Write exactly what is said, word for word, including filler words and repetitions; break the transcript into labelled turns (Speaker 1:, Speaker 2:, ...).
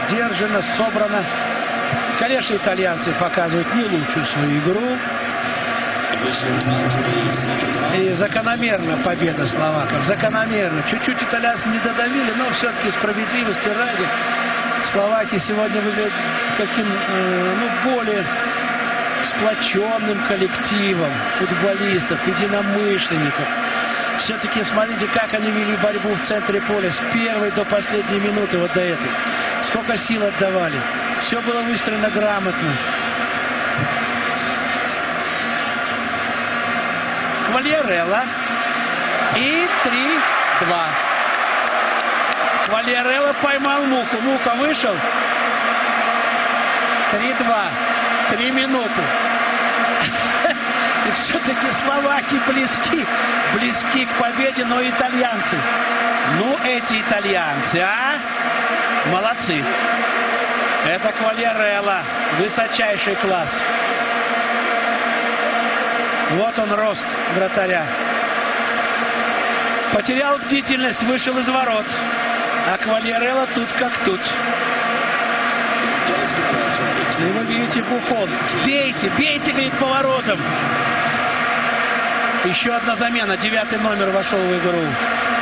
Speaker 1: сдержанно, собрано. Конечно, итальянцы показывают не лучшую свою игру. И закономерна победа словаков. Закономерно. Чуть-чуть итальянцы не додавили, но все-таки справедливости ради. Словаки сегодня выглядят таким, ну, более сплоченным коллективом футболистов, единомышленников. Все-таки смотрите, как они вели борьбу в центре поля с первой до последней минуты, вот до этой. Сколько сил отдавали. Все было выстроено грамотно. Квальярелла. И три-два. Квальярелла поймал Муху. Муха вышел. три-два. Три минуты. И все-таки словаки близки. Близки к победе, но итальянцы. Ну, эти итальянцы, а? Молодцы. Это Квальярелла. Высочайший класс. Вот он, рост вратаря. Потерял бдительность, вышел из ворот. А Квальярелла тут как тут. И вы видите, Буфон. Бейте, бейте, говорит, поворотом. Еще одна замена. Девятый номер вошел в игру.